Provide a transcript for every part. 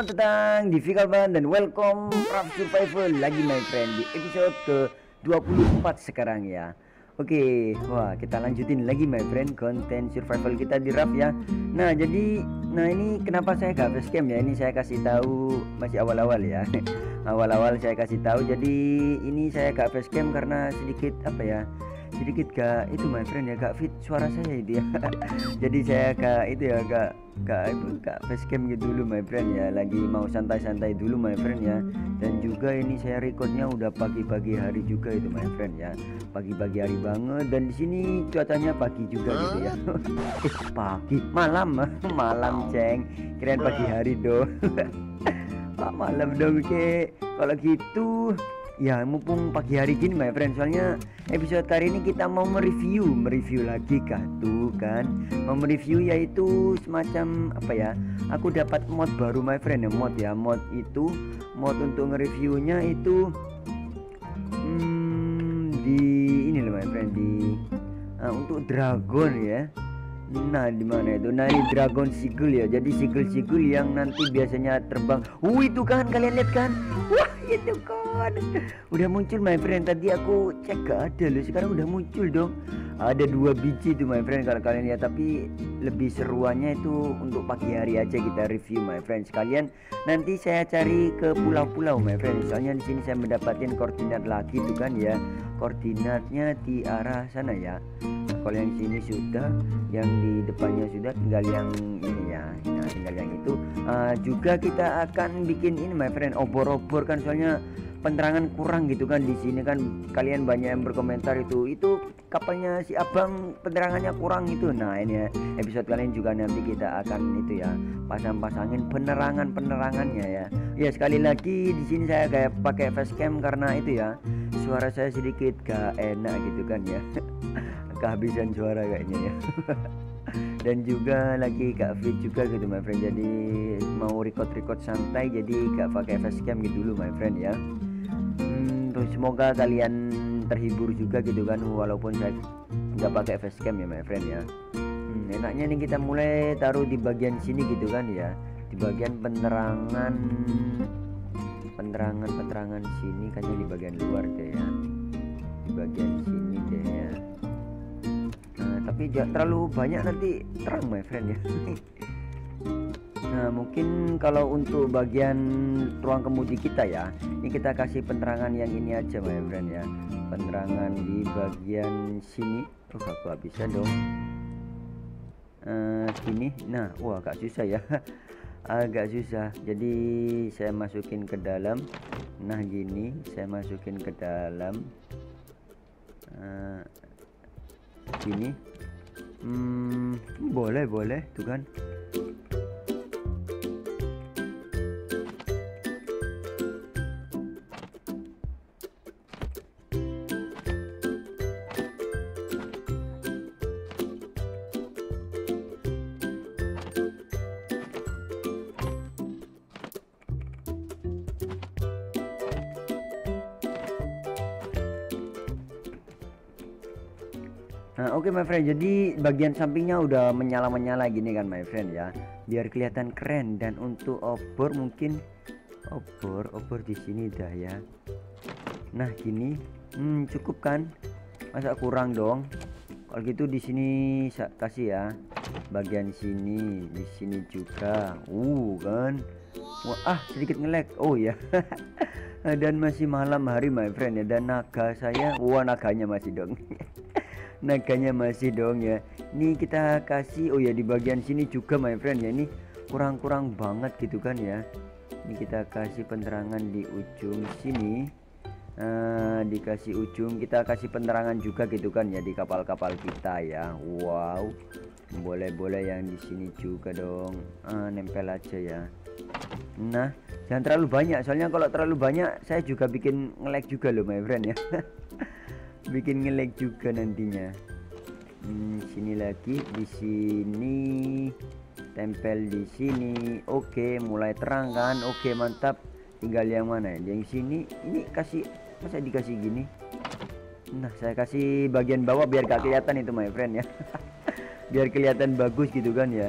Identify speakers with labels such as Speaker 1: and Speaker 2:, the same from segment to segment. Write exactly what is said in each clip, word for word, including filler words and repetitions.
Speaker 1: Selamat datang di Vikalban dan welcome Raft Survival lagi my friend di episode ke dua puluh empat sekarang ya. Oke, wah kita lanjutin lagi my friend konten survival kita di Raft ya. Nah jadi, nah ini kenapa saya gak facecam ya? Ini saya kasih tahu masih awal-awal ya. Awal-awal saya kasih tahu. Jadi ini saya gak facecam karena sedikit apa ya? Sedikit gak itu my friend ya, gak fit suara saya itu ya. Jadi saya gak itu ya, gak gak itu gak facecam gitu dulu my friend ya, lagi mau santai-santai dulu my friend ya. Dan juga ini saya recordnya udah pagi-pagi hari juga itu my friend ya, pagi-pagi hari banget. Dan di sini cuacanya pagi juga gitu ya. eh, pagi malam malam ceng, kirain pagi hari dong. Pak malam dong ke kalau gitu ya, mumpung pagi hari gini my friend. Soalnya episode kali ini kita mau mereview mereview lagi kah tuh kan, mau mereview yaitu semacam apa ya, aku dapat mod baru my friend ya. Mod ya, mod itu mod untuk nge-reviewnya itu hmm, di ini loh my friend, di uh, untuk dragon ya. Nah di mana itu? Nah ini dragon seagull ya. Jadi seagull seagull yang nanti biasanya terbang. Uh itu kan, kalian lihat kan? Wah itu kan udah muncul my friend. Tadi aku cek gak ada loh, sekarang udah muncul dong. Ada dua biji tuh my friend kalau kalian lihat. Tapi lebih seruannya itu untuk pagi hari aja kita review my friend. Sekalian nanti saya cari ke pulau-pulau my friend. Soalnya di sini saya mendapatkan koordinat lagi tuh kan ya. Koordinatnya di arah sana ya. Kalau yang sini sudah, yang di depannya sudah, tinggal yang ini ya. Nah tinggal yang itu uh, juga kita akan bikin ini my friend, obor-obor kan. Soalnya penerangan kurang gitu kan di sini kan. Kalian banyak yang berkomentar itu itu kapalnya si abang penerangannya kurang itu. Nah ini ya, episode kalian juga nanti kita akan itu ya, pasang-pasangin penerangan penerangannya ya. Ya sekali lagi di sini saya kayak pakai facecam karena itu ya, suara saya sedikit gak enak gitu kan ya. Kehabisan suara kayaknya ya. Dan juga lagi gak fit juga gitu my friend. Jadi mau record-record santai, jadi gak pakai facecam gitu dulu my friend ya. Hmm, terus semoga kalian terhibur juga gitu kan, walaupun saya nggak pakai facecam ya my friend ya. Hmm, enaknya nih kita mulai taruh di bagian sini gitu kan ya, di bagian penerangan penerangan penerangan sini kayaknya di bagian luar deh ya, di bagian sini deh ya. Nah, tapi jangan terlalu banyak nanti terang my friend ya. Nah mungkin kalau untuk bagian ruang kemudi kita ya, ini kita kasih penerangan yang ini aja my friend ya, penerangan di bagian sini. Oh aku bisa dong uh, sini. Nah wah agak susah ya. Agak susah, jadi saya masukin ke dalam. Nah gini saya masukin ke dalam uh, gini. Hmm, boleh boleh tuh kan. Nah oke okay, my friend, jadi bagian sampingnya udah menyala-menyala gini kan my friend ya, biar kelihatan keren. Dan untuk obor mungkin obor obor di sini dah ya. Nah gini, hmm, cukup kan? Masa kurang dong? Kalau gitu di sini kasih ya, bagian sini, di sini juga. Uh kan? Wah ah sedikit nge-lag. Oh ya. Dan masih malam hari my friend ya, dan naga saya, wah naganya masih dong. Naganya masih dong ya. Ini kita kasih, oh ya di bagian sini juga my friend ya, ini kurang-kurang banget gitu kan ya. Ini kita kasih penerangan di ujung sini, uh, dikasih ujung, kita kasih penerangan juga gitu kan ya di kapal-kapal kita ya. Wow, boleh-boleh yang di sini juga dong, uh, nempel aja ya. Nah jangan terlalu banyak, soalnya kalau terlalu banyak saya juga bikin nge-lag juga loh my friend ya. Bikin nge-lag juga nantinya. Hmm, sini lagi, di sini tempel di sini. Oke mulai terang kan. Oke mantap. Tinggal yang mana ya, yang sini. Ini kasih, masa dikasih gini. Nah saya kasih bagian bawah biar gak kelihatan itu my friend ya. Biar kelihatan bagus gitu kan ya.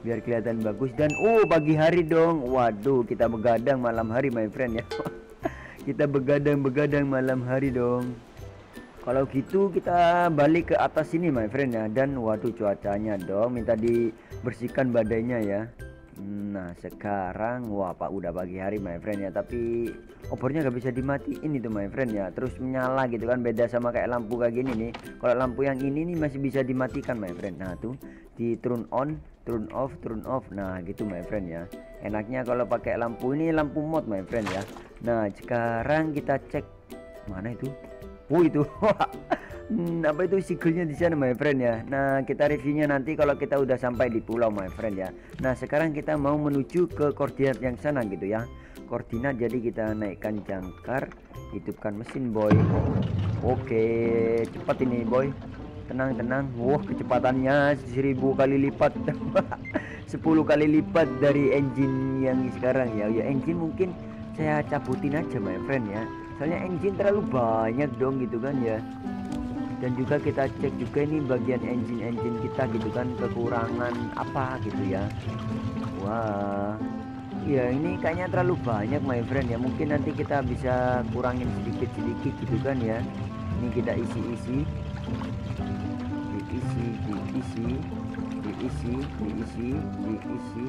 Speaker 1: biar kelihatan bagus. Dan oh pagi hari dong, waduh kita begadang malam hari my friend ya. Kita begadang-begadang malam hari dong. Kalau gitu kita balik ke atas sini my friend ya. Dan waduh cuacanya dong, minta dibersihkan badainya ya. Nah sekarang wah pak udah pagi hari my friend ya. Tapi obornya gak bisa dimatiin itu my friend ya. Terus menyala gitu kan, beda sama kayak lampu kayak gini nih. Kalau lampu yang ini nih masih bisa dimatikan my friend. Nah tuh di turn on, turn off, turn off. Nah gitu my friend ya. Enaknya kalau pakai lampu ini lampu mod my friend ya. Nah sekarang kita cek mana itu. Oh itu hmm, apa itu sigelnya di sana my friend ya. Nah kita reviewnya nanti kalau kita udah sampai di pulau my friend ya. Nah sekarang kita mau menuju ke koordinat yang sana gitu ya. Koordinat, jadi kita naikkan jangkar, hidupkan mesin boy. Oke cepat ini boy, tenang tenang. Wah kecepatannya seribu kali lipat. Sepuluh kali lipat dari engine yang sekarang ya. Ya engine mungkin saya cabutin aja my friend ya, soalnya engine terlalu banyak dong gitu kan ya. Dan juga kita cek juga ini bagian engine-engine kita gitu kan, kekurangan apa gitu ya. Wah ya ini kayaknya terlalu banyak my friend ya. Mungkin nanti kita bisa kurangin sedikit-sedikit gitu kan ya. Ini kita isi-isi, diisi, diisi, diisi, diisi, diisi.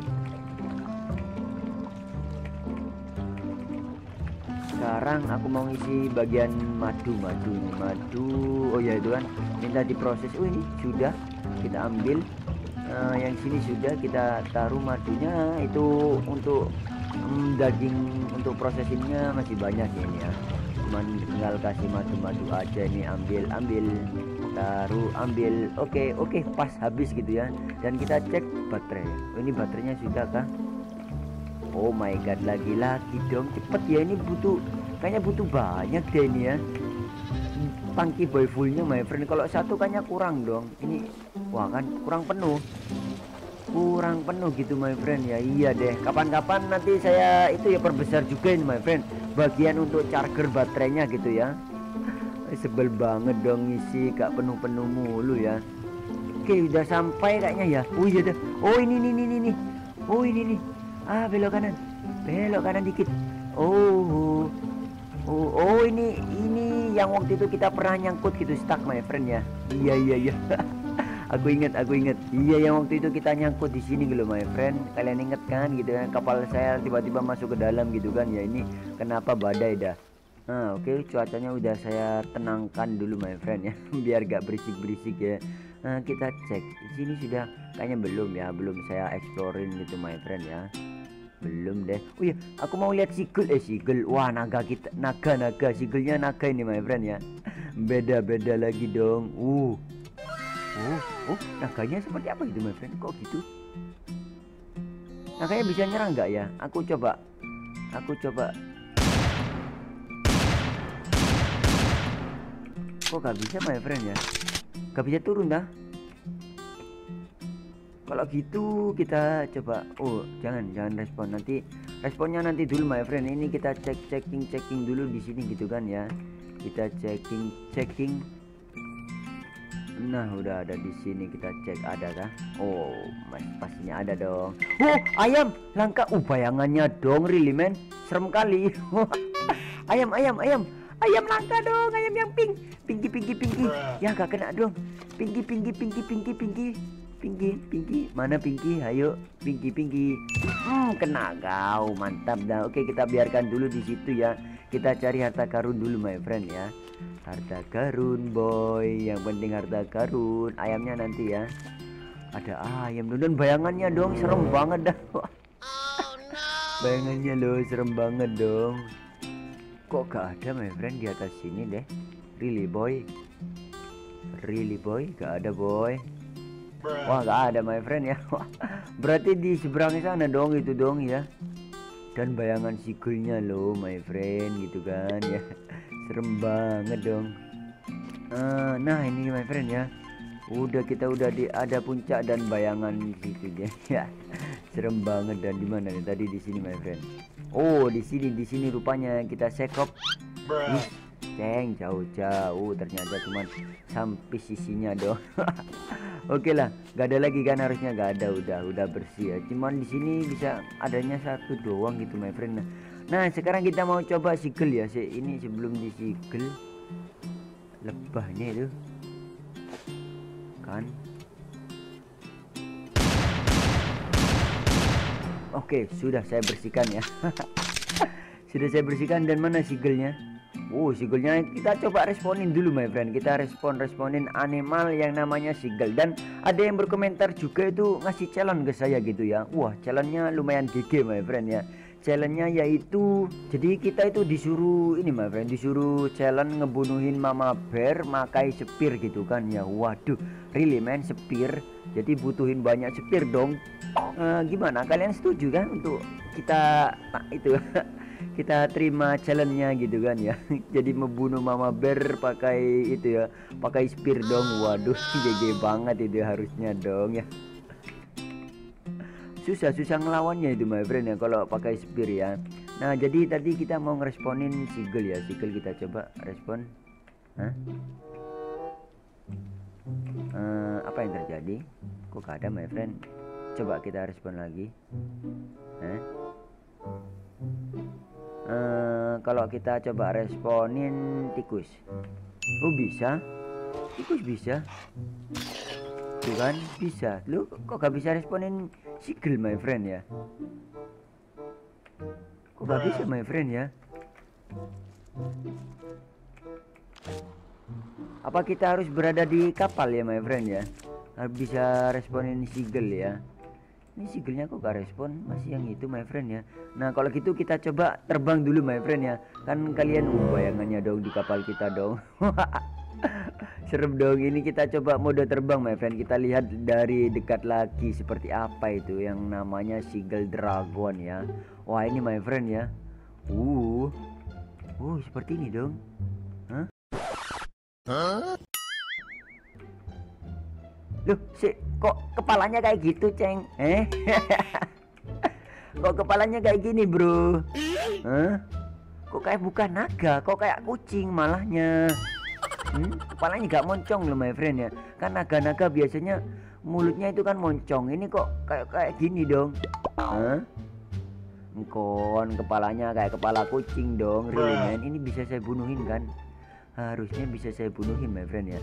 Speaker 1: Sekarang aku mau isi bagian madu, madu, madu. Oh ya itu kan minta diproses. Oh ini sudah kita ambil. Uh, yang sini sudah kita taruh madunya. Itu untuk um, daging, untuk prosesingnya masih banyak ya ini ya. Cuman tinggal kasih madu-madu aja. Ini ambil, ambil, taruh, ambil. Oke, oke pas habis gitu ya. Dan kita cek baterai. Oh ini baterainya sudah kah? Oh my god, lagi-lagi dong, cepet ya, ini butuh, kayaknya butuh banyak deh ini ya. Tangki boy fullnya my friend, kalau satu kayaknya kurang dong. Ini wah kan kurang penuh, kurang penuh gitu my friend ya. Iya deh, kapan-kapan nanti saya itu ya perbesar juga ini my friend, bagian untuk charger baterainya gitu ya. Sebel banget dong ngisi gak penuh-penuh mulu ya. Oke udah sampai kayaknya ya. Oh iya deh, oh ini ini ini ini, oh ini nih. Ah belok kanan, belok kanan dikit. Oh, oh, oh ini ini yang waktu itu kita pernah nyangkut gitu, stuck my friend ya. Iya iya iya. Aku inget, aku inget. Iya yang waktu itu kita nyangkut di sini gitu my friend. Kalian inget kan gitu kan? Kapal saya tiba-tiba masuk ke dalam gitu kan ya. Ini kenapa badai dah. Nah oke okay, cuacanya udah saya tenangkan dulu my friend ya. Biar gak berisik-berisik ya. Nah kita cek di sini sudah kayaknya belum ya, belum saya exploring gitu my friend ya. Belum deh. Oh iya, aku mau lihat sigel eh sigel. Wah, naga kita, naga naga sigelnya naga ini my friend ya. Beda-beda lagi dong. Uh. Oh, oh, naganya seperti apa gitu my friend? Kok gitu? Naganya bisa nyerang nggak ya? Aku coba. Aku coba. Kok gak bisa my friend ya? Gak bisa turun dah. Kalau gitu kita coba. Oh jangan jangan respon, nanti responnya nanti dulu my friend. Ini kita cek checking checking dulu di sini gitu kan ya. Kita checking checking. Nah udah ada di sini, kita cek ada kah? Oh mas pastinya ada dong. Oh ayam langka. Uh bayangannya dong really man, serem kali. Ayam ayam ayam ayam langka dong, ayam yang pink, pinky pinky pinky. Ya gak kena dong. Pinky pinky pinky pinky pinky. Pinky, Pinky, mana Pinky? Ayo, Pinky, Pinky. Hmm, kena kau, mantap dah. Oke, kita biarkan dulu di situ ya. Kita cari harta karun dulu, my friend ya. Harta karun, boy. Yang penting harta karun. Ayamnya nanti ya. Ada ayam dan bayangannya dong, serem banget dah. Bayangannya loh, serem banget dong. Kok gak ada, my friend, di atas sini deh? Really, boy? Really, boy? Gak ada, boy. Wah gak ada my friend ya. Berarti di seberang sana dong itu dong ya. Dan bayangan sigelnya loh my friend gitu kan ya. Serem banget dong. uh, Nah ini my friend ya. Udah kita udah di ada puncak dan bayangan gitu ya. Serem banget. Dan di mana nih tadi? Di sini my friend. Oh di sini di sini rupanya kita sekop. Nih, ceng, jauh-jauh, ternyata cuman sampai sisinya dong. Oke lah, gak ada lagi kan, harusnya gak ada, udah udah bersih ya. Cuman di sini bisa adanya satu doang gitu my friend. Nah, nah sekarang kita mau coba sigel ya. Se ini sebelum disigel lebahnya itu kan. Oke, sudah saya bersihkan ya. Sudah saya bersihkan. Dan mana sigelnya? Oh, sigelnya kita coba responin dulu my friend. Kita respon responin animal yang namanya sigel. Dan ada yang berkomentar juga itu ngasih challenge ke saya gitu ya. Wah, challenge-nya lumayan G G my friend ya. Challenge-nya yaitu, jadi kita itu disuruh ini my friend, disuruh challenge ngebunuhin mama bear makai spear gitu kan ya. Waduh, really man, spear. Jadi butuhin banyak spear dong. Uh, gimana, kalian setuju kan untuk kita nah, itu kita terima challenge-nya gitu kan ya. Jadi membunuh mama bear pakai itu ya, pakai spear dong. Waduh, G G banget itu harusnya dong ya. Susah-susah ngelawannya itu my friend ya kalau pakai spear ya. Nah, jadi tadi kita mau ngeresponin sigel ya. Sigel kita coba respon. Hah? Uh, apa yang terjadi? Kok gak ada my friend? Coba kita respon lagi. Hah? Uh, kalau kita coba responin tikus, oh bisa, tikus bisa, tuh kan bisa. Lu kok gak bisa responin sigel my friend ya? Kok gak bisa my friend ya? Apa kita harus berada di kapal ya my friend ya? Harus bisa responin sigel ya. Ini sigelnya kok gak respon, masih yang itu my friend ya. Nah kalau gitu kita coba terbang dulu my friend ya. Kan kalian uh, bayangannya dong di kapal kita dong. Serem dong. Ini kita coba mode terbang my friend. Kita lihat dari dekat lagi seperti apa itu yang namanya sigel dragon ya. Wah ini my friend ya. Uh, uh seperti ini dong. Hah? Huh? Loh, si, kok kepalanya kayak gitu, Ceng? Eh? Kok kepalanya kayak gini, bro? Hah? Kok kayak bukan naga, kok kayak kucing malahnya? Hmm? Kepalanya gak moncong loh, my friend ya. Kan naga-naga biasanya mulutnya itu kan moncong. Ini kok kayak kayak gini dong? Hah? Engkon, kepalanya kayak kepala kucing dong, really man. Ini bisa saya bunuhin kan? Harusnya bisa saya bunuhin, my friend ya.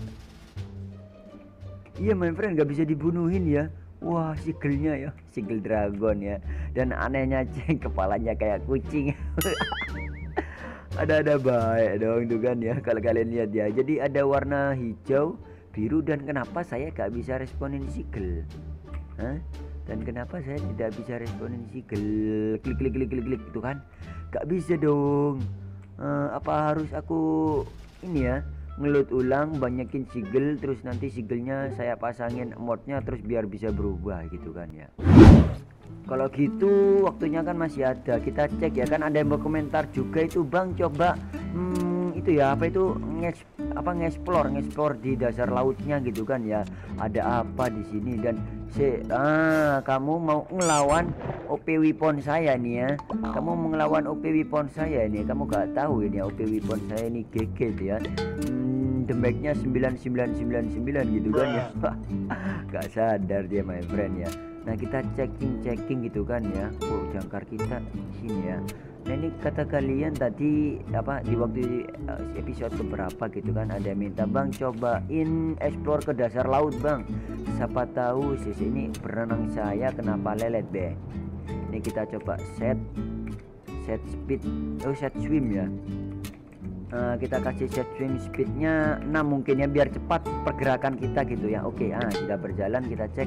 Speaker 1: Iya my friend, gak bisa dibunuhin ya. Wah sigelnya ya, sigel dragon ya. Dan anehnya Ceng, kepalanya kayak kucing. Ada-ada baik dong tuh kan ya. Kalau kalian lihat ya, jadi ada warna hijau, biru. Dan kenapa saya gak bisa responin sigel? Hah? Dan kenapa saya tidak bisa responin sigel? Klik klik klik klik klik itu kan. Gak bisa dong. uh, Apa harus aku ini ya, ngeload ulang, banyakin sigel, terus nanti sigelnya saya pasangin modnya terus biar bisa berubah gitu kan ya. Kalau gitu waktunya kan masih ada, kita cek ya. Kan ada yang berkomentar juga itu, Bang coba hmm, itu ya apa itu nges apa ngeksplor ngeksplor di dasar lautnya gitu kan ya. Ada apa di sini? Dan si ah kamu mau ngelawan O P weapon saya nih ya. Kamu mau ngelawan O P weapon saya nih. Kamu gak tahu ini O P weapon saya ini G G ya. Hmm, damage-nya sembilan sembilan sembilan sembilan gitu kan ya. Gak sadar dia my friend ya. Nah kita checking checking gitu kan ya. Oh jangkar kita sini ya. Nah ini kata kalian tadi apa di waktu episode keberapa gitu kan, ada minta Bang cobain explore ke dasar laut Bang. Siapa tahu sisi ini berenang saya kenapa lelet deh. Ini kita coba set set speed, oh set swim ya. Uh, kita kasih set swim speednya enam mungkin ya biar cepat pergerakan kita gitu ya. Oke, ah kita berjalan, kita cek.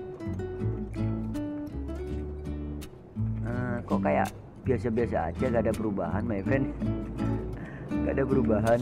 Speaker 1: Uh, kok kayak biasa-biasa aja, gak ada perubahan my friend. Gak ada perubahan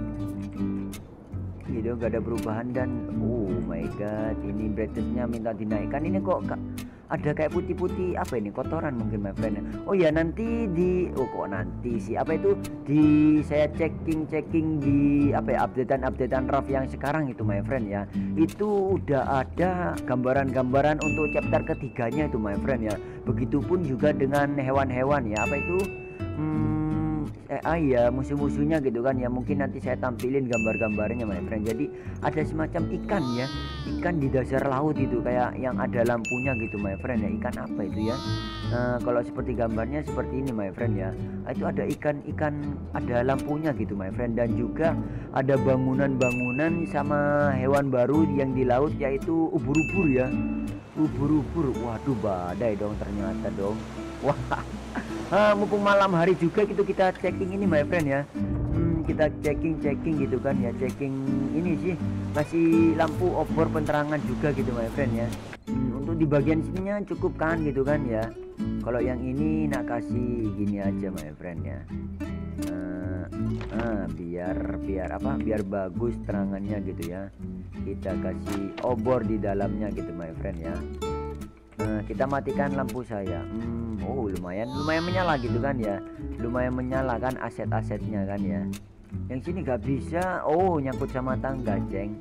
Speaker 1: gitu, gak ada perubahan. Dan oh my god, ini brightness-nya minta dinaikkan. Ini kok ada kayak putih-putih apa ini, kotoran mungkin my friend. Oh ya nanti di oh kok nanti sih apa itu di saya checking checking di apa ya updatean updatean RAF yang sekarang itu my friend ya, itu udah ada gambaran-gambaran untuk chapter ketiganya itu my friend ya. Begitupun juga dengan hewan-hewan ya, apa itu hmm, A I ya, musuh-musuhnya gitu kan ya. Mungkin nanti saya tampilin gambar-gambarnya my friend. Jadi ada semacam ikan ya, ikan di dasar laut itu kayak yang ada lampunya gitu my friend ya. Ikan apa itu ya? Nah, kalau seperti gambarnya seperti ini my friend ya. Itu ada ikan-ikan ada lampunya gitu my friend, dan juga ada bangunan-bangunan sama hewan baru yang di laut yaitu ubur-ubur ya. Ubur-ubur, waduh badai dong ternyata dong. Wah, ah, mumpung malam hari juga gitu kita checking ini my friend ya. Hmm, kita checking checking gitu kan ya, checking ini sih masih lampu obor penerangan juga gitu my friend ya. Hmm, untuk di bagian sininya cukup kan gitu kan ya. Kalau yang ini nak kasih gini aja my friend ya. Uh, ah, biar biar apa? Biar bagus terangannya gitu ya. Kita kasih obor di dalamnya gitu my friend ya. Nah, kita matikan lampu saya. Hmm, oh lumayan lumayan menyala gitu kan ya. Lumayan menyala kan aset-asetnya kan ya. Yang sini gak bisa. Oh nyangkut sama tangga ceng.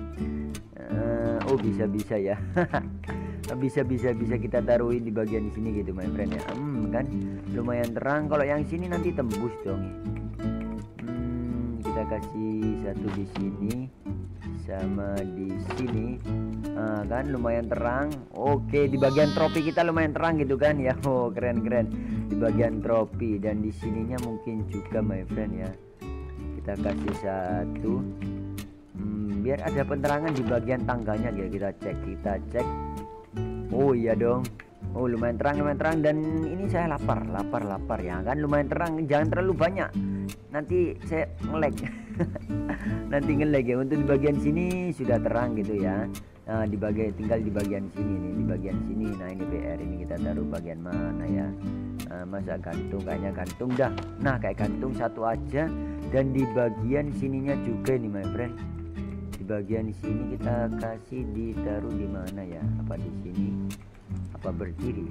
Speaker 1: Uh, oh bisa bisa ya. bisa bisa bisa kita taruhin di bagian sini gitu my friend ya. Hmm kan lumayan terang. Kalau yang sini nanti tembus dong ya. Hmm, kita kasih satu di sini sama di sini. Nah, kan lumayan terang. Oke, di bagian trofi kita lumayan terang gitu kan ya. Oh keren keren di bagian trofi, dan di sininya mungkin juga my friend ya. Kita kasih satu. Hmm, biar ada penerangan di bagian tangganya ya. Kita cek kita cek. Oh iya dong. Oh lumayan terang lumayan terang, dan ini saya lapar lapar lapar ya kan, lumayan terang. Jangan terlalu banyak, nanti saya nge-lag. Nanti nge-lag ya. Untuk di bagian sini sudah terang gitu ya. Nah di bagian tinggal di bagian sini nih, di bagian sini. Nah ini P R ini kita taruh bagian mana ya? Nah, masa gantung, kayaknya gantung dah. Nah kayak gantung satu aja. Dan di bagian sininya juga nih my friend. Di bagian sini kita kasih ditaruh di mana ya? Apa di sini? Apa berdiri?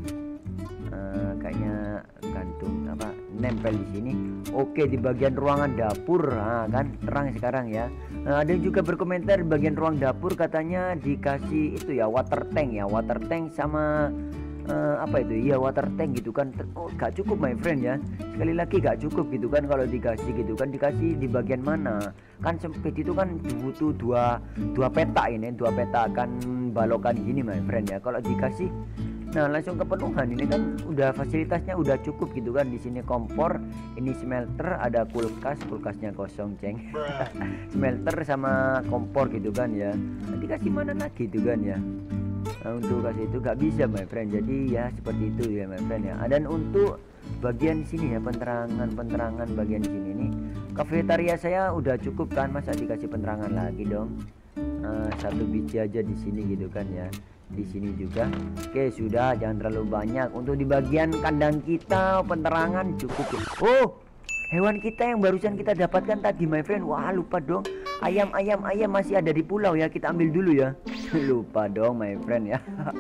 Speaker 1: Uh, kayaknya gantung apa nempel di sini. Oke, di bagian ruangan dapur. Nah, kan terang sekarang ya. Nah, ada yang juga berkomentar di bagian ruang dapur katanya dikasih itu ya water tank ya, water tank sama uh, apa itu ya, water tank gitu kan. Oh gak cukup my friend ya, sekali lagi gak cukup gitu kan. Kalau dikasih gitu kan, dikasih di bagian mana kan sempit itu kan, butuh dua dua peta ini, dua peta akan balokan gini my friend ya. Kalau dikasih nah langsung kepenuhan, ini kan udah fasilitasnya udah cukup gitu kan. Di sini kompor, ini smelter, ada kulkas, kulkasnya kosong ceng. Smelter sama kompor gitu kan ya. Nanti kasih mana lagi gitu kan ya. Nah, untuk kasih itu gak bisa my friend. Jadi ya seperti itu ya my friend ya. Dan untuk bagian sini ya, penerangan penerangan bagian sini nih, kafetaria saya udah cukup kan, masa dikasih penerangan lagi dong. Nah, satu biji aja di sini gitu kan ya. Di sini juga. Oke sudah, jangan terlalu banyak. Untuk di bagian kandang kita penerangan cukup ya. Oh hewan kita yang barusan kita dapatkan tadi my friend. Wah lupa dong, ayam ayam ayam masih ada di pulau ya, kita ambil dulu ya. Lupa dong my friend ya.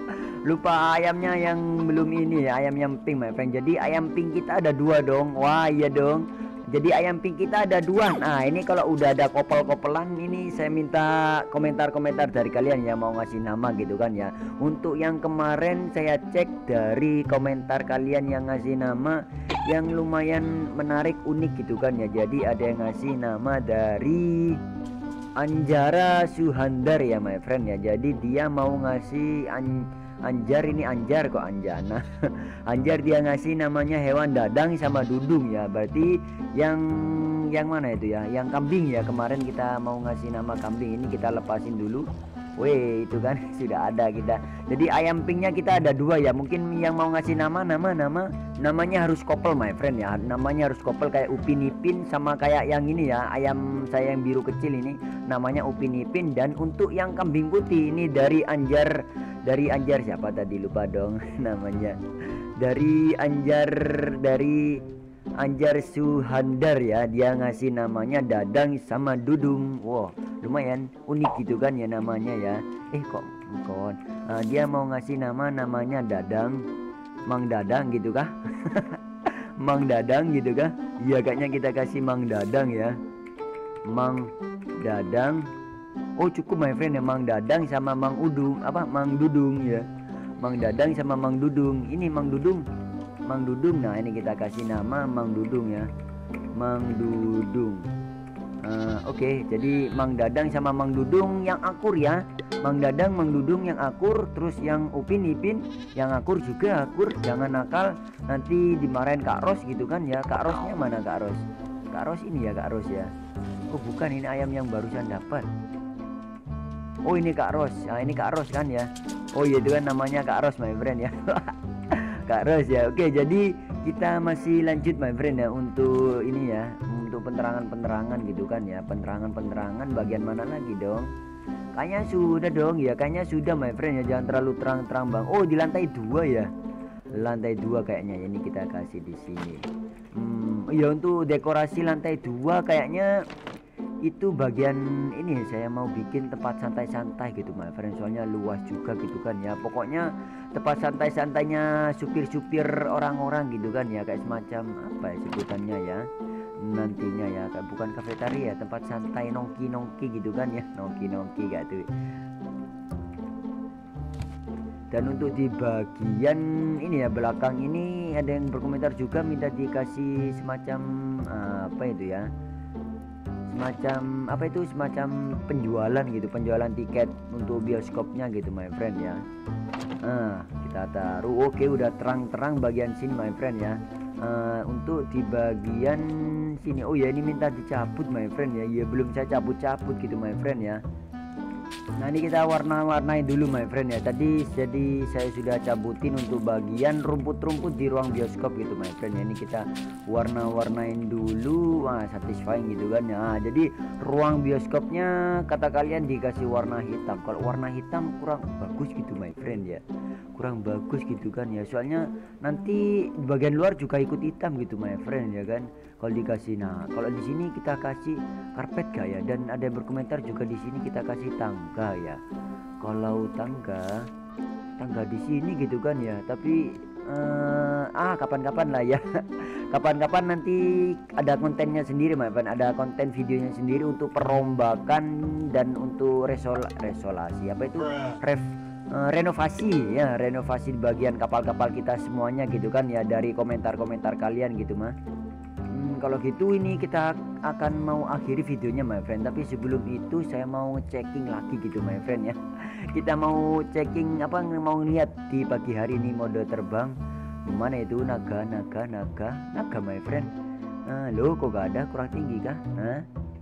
Speaker 1: Lupa ayamnya yang belum ini ya, ayam yang pink my friend. Jadi ayam pink kita ada dua dong. Wah iya dong, jadi ayam pink kita ada dua. Nah ini kalau udah ada kopel-kopelan ini saya minta komentar-komentar dari kalian ya, mau ngasih nama gitu kan ya. Untuk yang kemarin saya cek dari komentar kalian yang ngasih nama yang lumayan menarik unik gitu kan ya. Jadi ada yang ngasih nama dari Anjara Suhandar ya my friend ya. Jadi dia mau ngasih an Anjar, ini Anjar kok Anjana. Anjar dia ngasih namanya hewan dadang sama dudung ya. Berarti yang yang mana itu ya? Yang kambing ya. Kemarin kita mau ngasih nama kambing, ini kita lepasin dulu. Weh itu kan sudah ada kita. Jadi ayam pinknya kita ada dua ya. Mungkin yang mau ngasih nama nama nama namanya harus couple my friend ya. Namanya harus couple kayak Upin Ipin sama kayak yang ini ya, ayam saya yang biru kecil ini namanya Upin Ipin. Dan untuk yang kambing putih ini dari Anjar, dari Anjar siapa tadi lupa dong namanya. Dari Anjar, dari Anjar Suhandar ya, dia ngasih namanya Dadang sama Dudung. Wow lumayan unik gitu kan ya namanya ya. Eh kok kawan, nah, dia mau ngasih nama namanya Dadang, Mang Dadang gitu kah? Mang Dadang gitu kah? Iya kayaknya kita kasih Mang Dadang ya, Mang Dadang. Oh cukup my friend ya, Mang Dadang sama Mang Udung, apa Mang Dudung ya. Mang Dadang sama Mang Dudung. Ini Mang Dudung, Mang Dudung. Nah ini kita kasih nama Mang Dudung ya. Mang Dudung. Uh, Oke, okay, jadi Mang Dadang sama Mang Dudung yang akur ya. Mang Dadang, Mang Dudung yang akur, terus yang Upin Ipin yang akur juga akur. Jangan nakal, nanti dimarahin Kak Ros gitu kan ya. Kak Rosnya mana Kak Ros? Kak Ros ini ya Kak Ros ya. Oh bukan, ini ayam yang barusan dapat. Oh ini Kak Ros. Nah ini Kak Ros kan ya. Oh iya itu kan namanya Kak Ros my friend ya. Kak Ros ya. Oke, jadi kita masih lanjut my friend ya untuk ini ya, untuk penerangan-penerangan gitu kan ya. Penerangan-penerangan bagian mana lagi dong? Kayaknya sudah dong ya, kayaknya sudah my friend ya. Jangan terlalu terang-terang bang. Oh di lantai dua ya, lantai dua kayaknya ini kita kasih di sini. Hmm, ya untuk dekorasi lantai dua kayaknya itu bagian ini saya mau bikin tempat santai-santai gitu my friend, soalnya luas juga gitu kan ya. Pokoknya tempat santai-santainya supir-supir orang-orang gitu kan ya, kayak semacam apa ya sebutannya ya nantinya ya, kayak bukan kafetaria, tempat santai nongki-nongki gitu kan ya, nongki-nongki gak tuh. Dan untuk di bagian ini ya belakang ini ada yang berkomentar juga minta dikasih semacam apa itu ya, semacam apa itu semacam penjualan gitu, penjualan tiket untuk bioskopnya gitu my friend ya. Nah kita taruh, oke udah terang-terang bagian sini my friend ya. Uh, untuk di bagian sini, oh ya ini minta dicabut my friend ya, ya belum saya cabut-cabut gitu my friend ya. Nah ini kita warna-warnain dulu my friend ya. Tadi jadi saya sudah cabutin untuk bagian rumput-rumput di ruang bioskop gitu my friend ya. Ini kita warna-warnain dulu, wah satisfying gitu kan ya. Nah, jadi ruang bioskopnya kata kalian dikasih warna hitam. Kalau warna hitam kurang bagus gitu my friend ya, kurang bagus gitu kan ya. Soalnya nanti di bagian luar juga ikut hitam gitu my friend ya kan. Kalau dikasih, nah kalau di sini kita kasih karpet gak ya? Dan ada yang berkomentar juga di sini kita kasih tangga ya. Kalau tangga, tangga di sini gitu kan ya. Tapi uh, ah kapan-kapan lah ya. Kapan-kapan nanti ada kontennya sendiri, my friend. Ada konten videonya sendiri untuk perombakan dan untuk resol resolasi apa itu ref Uh, renovasi ya, renovasi di bagian kapal-kapal kita semuanya gitu kan ya, dari komentar-komentar kalian gitu mah. Hmm, kalau gitu ini kita akan mau akhiri videonya my friend, tapi sebelum itu saya mau checking lagi gitu my friend ya. Kita mau checking apa, mau lihat di pagi hari ini mode terbang mana itu, naga naga naga naga my friend. Uh, loh kok gak ada, kurang tinggi kah? Huh?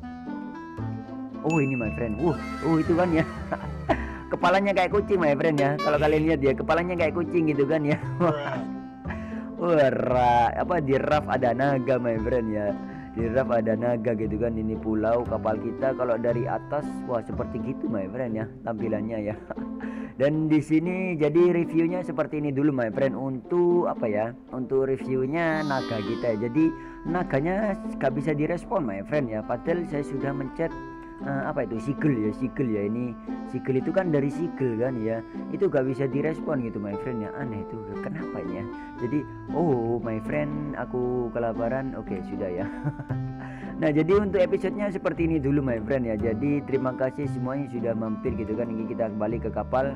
Speaker 1: Oh ini my friend, uh, oh itu kan ya. Kepalanya kayak kucing my friend ya, kalau kalian lihat ya kepalanya kayak kucing gitu kan ya. Wah apa di raf ada naga my friend ya, di raf ada naga gitu kan. Ini pulau kapal kita kalau dari atas, wah seperti gitu my friend ya tampilannya ya. Dan di sini jadi reviewnya seperti ini dulu my friend untuk apa ya, untuk reviewnya naga kita. Jadi naganya gak bisa direspon my friend ya, padahal saya sudah mencet Uh, apa itu sigel ya, sigel ya, ini sigel itu kan dari sigel kan ya, itu gak bisa direspon gitu my friend ya. Aneh itu kenapa ya. Jadi oh my friend aku kelaparan, oke okay, sudah ya. Nah jadi untuk episodenya seperti ini dulu my friend ya. Jadi terima kasih semuanya sudah mampir gitu kan. Ini kita kembali ke kapal.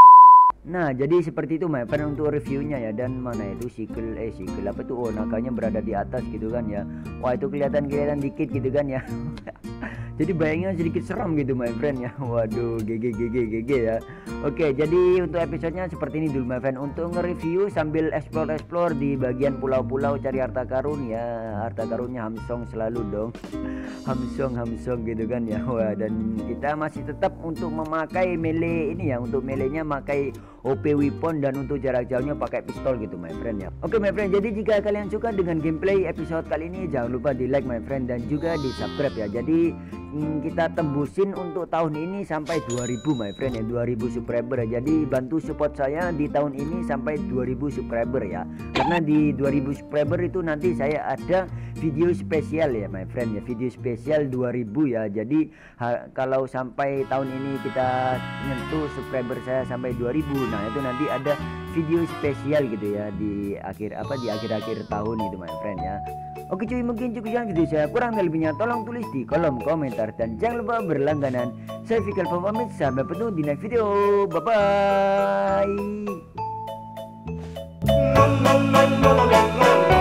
Speaker 1: Nah jadi seperti itu my friend untuk reviewnya ya. Dan mana itu sigel, eh sigel apa tuh, oh naganya berada di atas gitu kan ya. Wah itu kelihatan-kelihatan dikit gitu kan ya. Jadi bayangnya sedikit seram gitu my friend ya. Waduh G G G G G G ya. Oke jadi untuk episodenya seperti ini dulu my friend, untuk nge-review sambil explore-explore di bagian pulau-pulau cari harta karun ya. Harta karunnya Hamsong selalu dong. Hamsong Hamsong gitu kan ya. Wah dan kita masih tetap untuk memakai melee ini ya. Untuk melee-nya pakai O P weapon dan untuk jarak jauhnya pakai pistol gitu my friend ya. Oke my friend, jadi jika kalian suka dengan gameplay episode kali ini jangan lupa di like my friend dan juga di subscribe ya. Jadi hmm, kita tembusin untuk tahun ini sampai dua ribu my friend ya, dua ribu subscriber ya. Jadi bantu support saya di tahun ini sampai dua ribu subscriber ya. Karena di dua ribu subscriber itu nanti saya ada video spesial ya my friend ya, video spesial dua ribu ya. Jadi ha, kalau sampai tahun ini kita nyentuh subscriber saya sampai dua ribu, nah itu nanti ada video spesial gitu ya di akhir apa di akhir-akhir tahun itu my friend ya. Oke cuy, mungkin cukup sekian video saya, kurang lebihnya tolong tulis di kolom komentar dan jangan lupa berlangganan. Saya Fikal pamit, sampai bertemu di next video, bye bye.